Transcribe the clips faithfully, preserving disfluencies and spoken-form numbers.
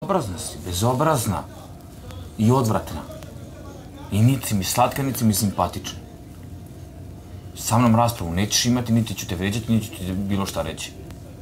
bezobrazna si, bezobrazna i odvratna. I niti si mi slatka, niti si mi simpatična. Sa mnom raspravu nećeš imati, niti ću te vređati, niti ću ti bilo šta reći.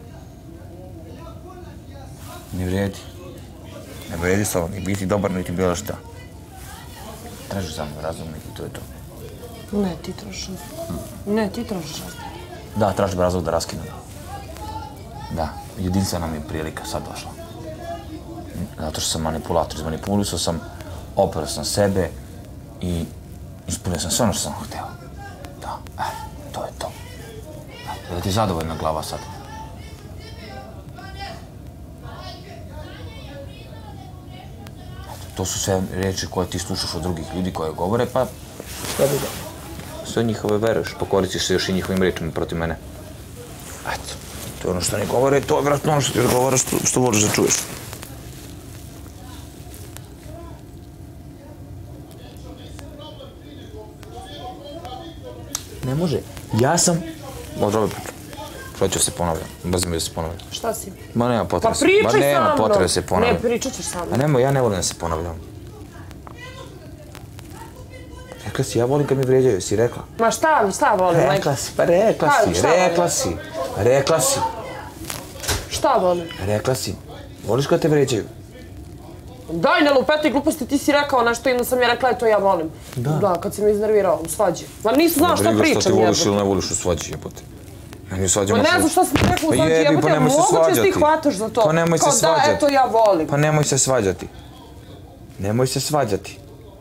Ne vredi. Ne vredi s ovom, ni biti dobar, niti bilo šta. Tražiš za mnom razumnik i to je to. Ne, ti tražiš razumnik. Ne, ti tražiš razumnik. Da, tražim razlog da raskinem. Da, jedinstvena mi je prilika sad došla. Zato što sam manipulator, izmanipulisao sam, operao sam sebe i ispunio sam sve ono što sam hteo. Da, e, to je to. Je li ti zadovoljna glava sad? To su sve reči koje ti slušaš od drugih ljudi koje govore, pa šta bi da? Sve njihove veruješ, pokoristiš se još i njihovim rečima protiv mene. Eto, to je ono što oni govore, to je vratno ono što ti odgovara što voliš da čuješ. Ne može. Ja sam... Može ovaj priča. Šta ću se ponavljam? Brzo mi da se ponavljam. Šta si? Ma nema potrebe. Pa pričaj sa mnom! Ma nema potrebe da se ponavljam. Ne, pričat ćeš sa mnom. A nemoj, ja ne volim da se ponavljam. Rekla si, ja volim kad mi vređaju, si rekla. Ma šta, šta volim? Rekla si, pa rekla si, rekla si, rekla si. Šta volim? Rekla si. Voliš kad te vređaju? Daj, ne lupeti gluposti, ti si rekao nešto i onda sam ja rekla, eto ja volim. Da. Da, kad si me iznervirao u svađi. Ma nisam znala šta pričam. Briga šta ti voliš ili ne voliš u svađi, jebote. Meni u svađi Ma ne znam šta sam ti rekao u svađi, jebote, ja moguće ti hvataš za to. Pa nemoj se svađati. Kao da, eto ja volim. Pa nemoj se svađati. Nemoj se svađati.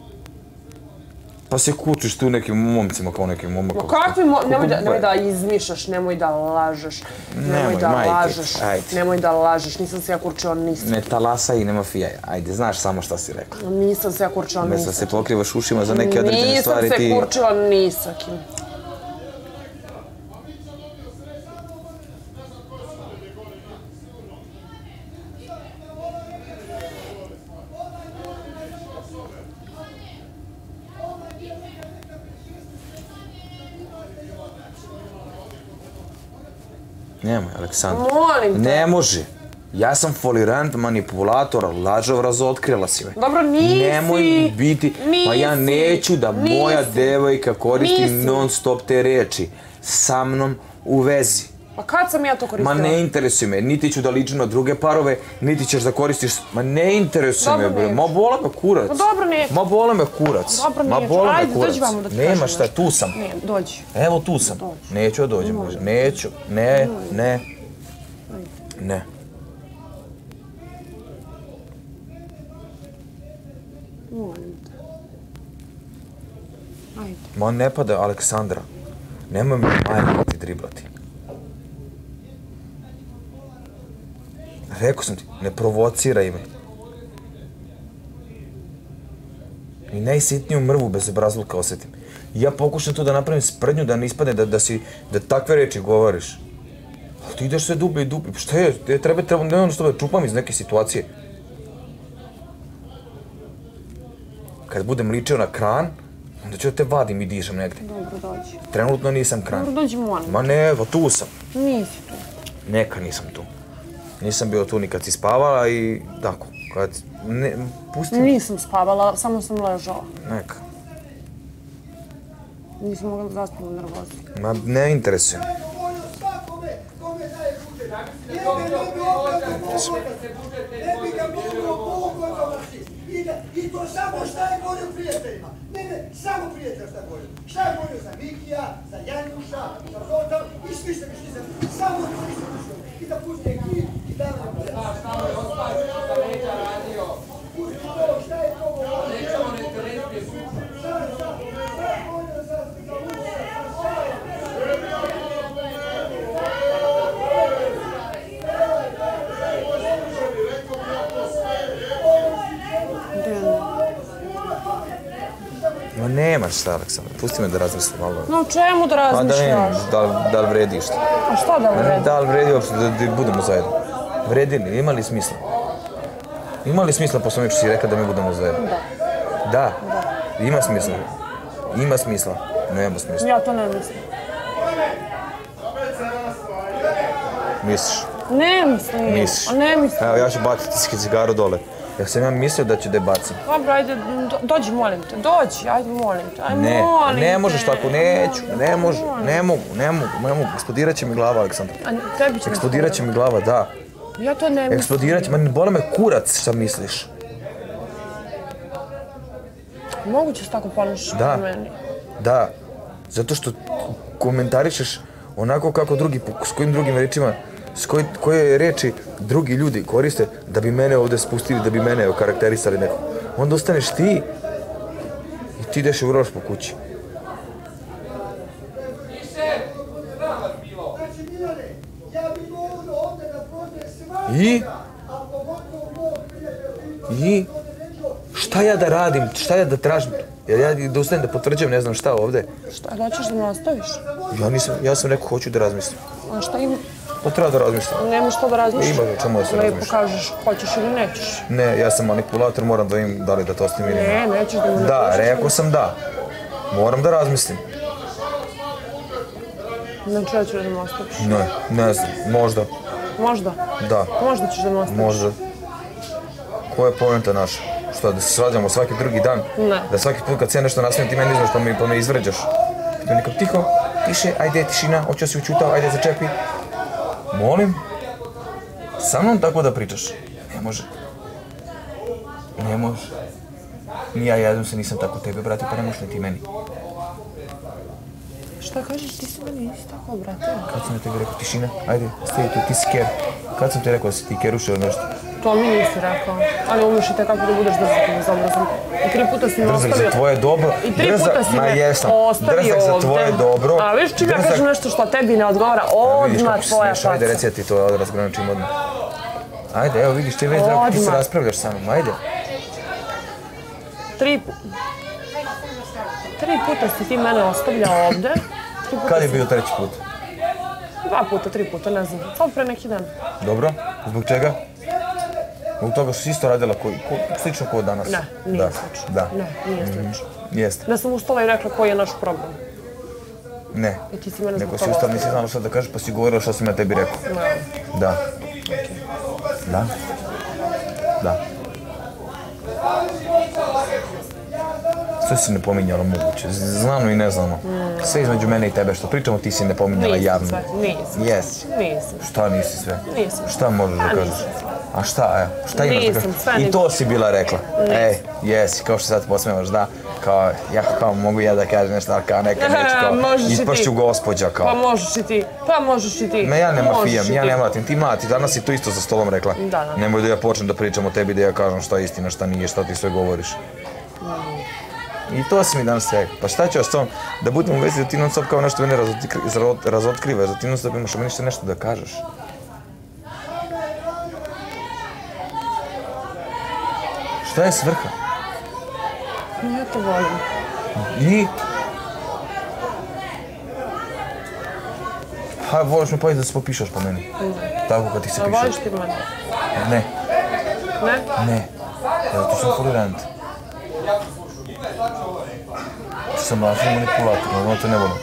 Pa se kučiš tu nekim momcima kao nekim momaka. Ma kakvi momci? Nemoj da izmišaš, nemoj da lažeš. Nemoj da lažeš. Nemoj da lažeš, nisam se ja kurčila ni sa kim. Ne talasaj i nema fijaj. Ajde, znaš samo šta si rekla. Nisam se ja kurčila ni sa kim. Umjesto se pokrivaš ušima za neke određene stvari ti... Nisam se kurčila ni sa kim. Nemoj, Aleksandra. Molim te. Ne može. Ja sam folirant, manipulator, lažov, razotkrila si me. Dobro, nisi. Nemoj biti... Ma ja neću da moja devojka koristi non stop te reči. Sa mnom u vezi. Pa kad sam ja to koristila? Ma ne interesuje me. Niti ću da ličim na druge parove, niti ćeš da koristiš... Ma ne interesuje me, bre. Ma bole me kurac. Pa dobro, neću. Ma bole me kurac. Dobro, neću. Ma bole me kurac. Ajde, dođi vamo da ti kažem. Nema šta, tu sam. Ne, dođi. Evo tu sam. Neću da dođem. Neću. Ne, ne. Ne. Molim te. Ajde. Ma ne pada, Aleksandra. Nemoj me majkati driblati. Rekao sam ti, ne provociraj me. I najsitniju mrvu bez obrazluka osjetim. I ja pokušam tu da napravim sprednju, da ne ispadne, da si, da takve reči govoriš. Ali ti ideš sve dublje i dublje. Šta je? Treba, treba, ne ono što da čupam iz neke situacije. Kad budem ličeo na kran, onda ću da te vadim i dišem negdje. Dobro, dođi. Trenutno nisam kran. Dobro, dođi, molim. Ma ne, evo, tu sam. Nisi tu. Neka nisam tu. Nisam bio tu ni kad si spavala i tako. Kad... Ne, pusti me. Nisam spavala, samo sam ležala. Neka. Nisam mogla da zaspam nervozi. Ma ne interesuje me. I to samo šta je govorio prijateljima. Ne, ne, samo prijatelja šta je govorio. Šta je govorio za Mikija, za Janjuša, za Zotan i svi ste mišli za... Samo svi ste mišli. I da pusti ekip i da nam je... Da, šta je ostao, šta je leđa radio. Pusti to, šta je to govorio. Nećemo ne televizije suča. Šta je, šta je, šta je govorio za Lusa, šta je? Ma nemaš šta, Aleksandra. Pusti me da razmislim malo. No čemu da razmišljaš? Pa da vidim, da li vredi što. A šta da li vredi? Da li vredi uopšte da budemo zajedno. Vredi li? Ima li smisla? Ima li smisla posle onog što si rekla da mi budemo zajedno? Da. Da? Ima smisla? Ima smisla? Nema smisla. Ja to ne mislim. Misliš? Ne mislim. Misliš? A ne mislim. Evo, ja ću baciti cigaru dole. Ja sam ja mislio da ću da je bacim. Dobro, ajde, dođi, molim te, dođi, ajde, molim te, ajde, Ne, molim te. ne možeš tako, neću, ne može, ne mogu, ne mogu, ne mogu. Eksplodirat će mi glava, Aleksandra. A tebi će... Eksplodirat će mi glava, da. Ja to ne mislim. Eksplodirat će, ma ne bole me kurac, šta misliš? Moguće se tako ponašaš Da, meni. da. Zato što komentarišeš onako kako drugi, s kojim drugim rečima, s koje, koje reči drugi ljudi koriste da bi mene ovde spustili, da bi mene okarakterisali neko. Onda ostaneš ti i ti ideš i uroš po kući. I? I? Šta ja da radim? Šta ja da tražim? Jer ja da ustanem da potvrđujem ne znam šta ovde. Šta, hoćeš da me ostaviš? Ja nisam, ja sam rekao hoću da razmislim. A šta ima? Pa treba da razmislim. Nemaš što da razmišljaš? Ima o čemu da se Lepo razmišlja. kažeš hoćeš ili nećeš. Ne, ja sam manipulator, moram da im da li da to ostavim ili ne. Ne, nećeš da me Da, rekao sam da. Moram da razmislim. Znači, ja ću da me ostaviš. Ne, ne znam, možda, Možda? da, Možda ćeš da me ostaviš. možda. Koja je poenta naša? Šta, da se svađamo svaki drugi dan? Ne. Da svaki put kad se nešto nasmijem ti meni izveš pa me, pa me izvređaš? Da nikom tiho, tiše, ajde, tišina, hoću si učutao, ajde, začepi. Molim? Sa mnom tako da pričaš? Ne može. Ne može. Ni ja jednom se nisam tako tebe, brate, pa ne možeš ni ti meni. Šta kažeš, ti si meni nisi tako obratio? Kad sam ja tebi rekao tišina, ajde, stavi tu, ti si ker. Kad sam ti rekao da si ti kerušio ili nešto? To mi nisi rekao, ali umeš i te kako da budeš drzak i bezobrazan. I tri puta si me Drzak ostavio. za tvoje dobro. I tri Drzak- puta si ma me jesam. ostavio Drzak za ovde. tvoje dobro. A viš čim ja Drzak- kažem nešto što tebi ne odgovara, Vidiš odmah kako si tvoja smiješ, ajde faca. reci ja ti to, ovdje razgraničim odmah. Ajde, evo vidiš, ti već drago, ti se Odmah. raspravljaš sa mnom, ajde. Tri pu- Tri puta si ti mene ostavljao ovde. Tri puta Kad je si- bio treći put? Dva puta, tri puta, ne znam. Sad pre neki dan. Dobro, zbog čega? Zbog toga što si isto radila ko, ko, slično kao danas. Ne, nije Da, slično. Da, Ne, nije slično. jeste. Da sam ustala i rekla koji je naš problem. Ne. I ti si mene Nego zbog si toga ustala, nisi znala šta da kažeš, pa si govorila šta sam ja tebi rekao. Da. Da. Da. Sve si ne pominjala moguće, znano i neznano. Sve između mene i tebe što pričamo ti si ne pominjala Nisam javno. sve, nisam. Jesi. Nisam. Šta nisi sve? Nisam. Šta možeš da A, kažeš? nisam. A šta, evo, šta imaš da Nisam, kažeš? sve I nisam. to si bila rekla. Ej, jesi, kao što sad posmevaš, da, kao, ja kao mogu ja da kažem nešto, ali kao neka neću, kao, Možeš i ti. ispašću gospođa, kao. Pa možeš i ti, pa možeš i ti. Ne, ja ne Možeš mafijam, i ja ti. ne mlatim, ti mlati, danas si to isto za stolom rekla. Da, da. Nemoj da ja počnem da pričam o tebi, da ja kažem šta je istina, šta nije, šta ti sve govoriš. I to si mi danas rekao. Pa šta ću ja s tom, da budem u vezi da ti non stop kao nešto mene razotkri- zaro- razotkrivaš, da ti non stop imaš o meni što nešto da kažeš. Šta je svrha? Ja te volim. I? Ha, voliš me pa i da se popišaš po meni. Tako kad ti se A piše. voliš ti mene? Ne, Ne? ne. Zato što sam folirant. Što sam lažni manipulator, no to ne volim.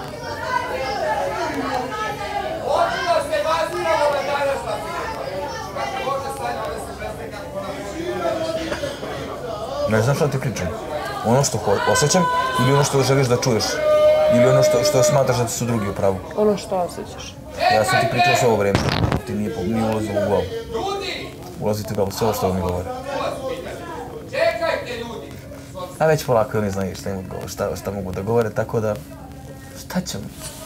Ne znam šta ti pričam. Ono što ho- osjećam ili ono što želiš da čuješ. Ili ono što, što smatraš da su drugi u pravu. Ono što osjećaš. Ja sam ti pričao sve ovo vreme. Ti nije, po- nije ulazilo u glavu. Ulazite u glavu, sve ovo što vam mi govore. A već polako oni znaju šta im odgovor, šta, šta mogu da govore, tako da... Šta ćemo?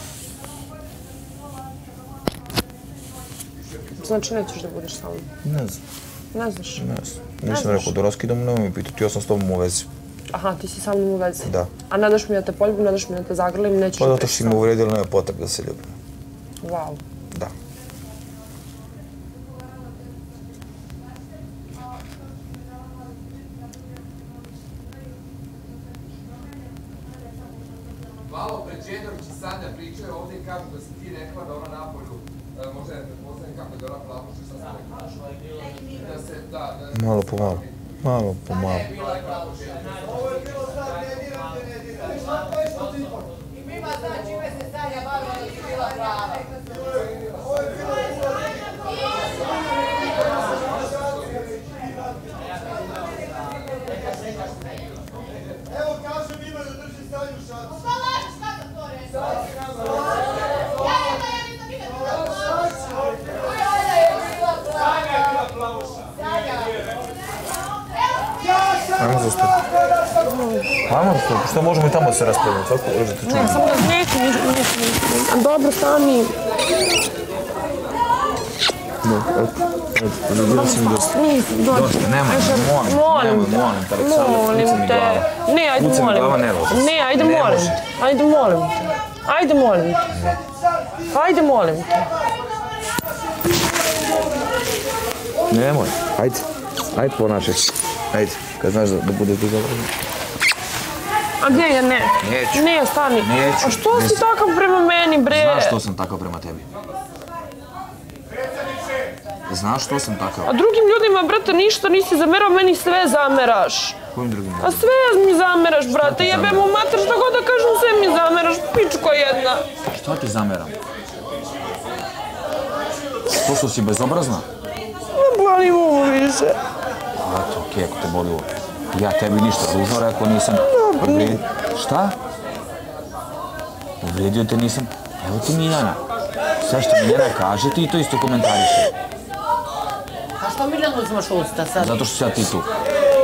Znači nećeš da budeš sa mnom. Ne znam, Ne znaš. ne znam. Nisam rekao da raskidamo, nemoj mi pitati, ja sam s tobom u vezi. Aha, ti si sa mnom u vezi. Da. A ne daš mi da te poljubim, ne daš mi da te zagrlim, nećeš Pa da zato pričaš što si sa me mnom. uvredila, nema potrebe da se ljubimo. Wow. Da. Malo pre Čedović i Sanja pričaju ovdje i kažu da si ti rekla da ona napolju, e, možda ne prepoznajem kako je da ona plavuša, šta sam rekla? Da se, da, da... Malo po malo. Malo po malo. Ovo je bilo sad, ne dirate, ne dirate. Šta to je što ti ipak? I mima zna čime se Sanja bavila da si bila prava. Ovo je bilo Ajmo za stol. Ajmo za stol, što možemo i tamo se raspravljati, tako ležite čuli. Ne, samo da neću, neću. Dobro, stani. Dobro, eto, eto, zadio si mi dosta. Nisam, dođe. Dosta, nemoj, molim, Molim te. molim te, Aleksandra, Molim kuca mi te. glava. Ne, ajde Kuca mi molim. glava, nervozno. Ne, ajde Ne molim može. te. Ajde molim te. Ajde molim te. Ajde molim te. Nemoj, ajde, ajde ponašaj se. Ajde, kad znaš da, da bude tu zabavno. A gdje je ne? Neću. Ne, stani. Neću. A što si takav prema meni, bre? Znaš što sam takav prema tebi? Znaš što sam takav? A drugim ljudima, brate, ništa nisi zamerao, meni sve zameraš. Kojim drugim A ljudima? sve mi zameraš, brate, ti jebem zameram? u mater, što god da kažem, sve mi zameraš, pičko jedna. Šta ti zameram? To što si bezobrazna? Ne boli uvo više. Eto, okej, ako te boli uvo. Ja tebi ništa ružno rekao nisam. Uvrijedio. Šta? Uvrijedio te nisam. Evo ti Miljana. Sve što Miljana kaže, ti to isto komentariše. A što Miljanu uzmaš usta sad? Zato što si ja ti tu.